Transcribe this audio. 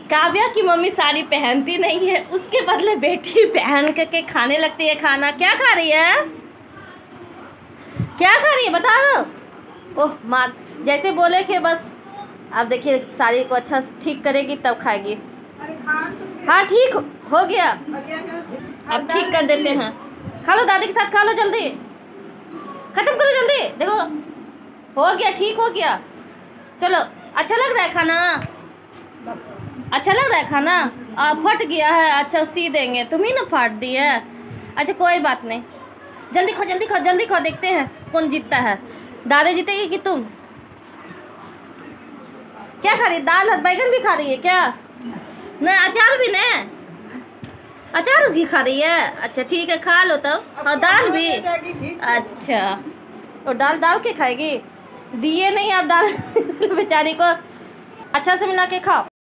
काव्या की मम्मी साड़ी पहनती नहीं है, उसके बदले बेटी पहन के खाने लगती है खाना। क्या खा रही है, क्या खा रही है बता दो। ओह माँ, जैसे बोले कि बस अब देखिए साड़ी को अच्छा ठीक करेगी तब खाएगी। हाँ ठीक हो गया, अब ठीक कर देते हैं। खा लो दादी के साथ, खा लो जल्दी, खत्म करो जल्दी। देखो हो गया, ठीक हो गया। चलो, अच्छा लग रहा है खाना, अच्छा लग रहा है खाना। फट गया है, अच्छा सी देंगे, तुम ही ना फाड़ दी है। अच्छा कोई बात नहीं, जल्दी खाओ जल्दी खाओ जल्दी खाओ, देखते हैं कौन जीतता है, दादी जीतेगी कि तुम। क्या खा रही है, दाल और बैगन भी खा रही है क्या? नहीं अचार भी न, अचार भी खा रही है। अच्छा ठीक है खा लो तब, और दाल भी। अच्छा और दाल डाल के खाएगी, दिए नहीं आप डाल बेचारी को, अच्छा से मिला के खाओ।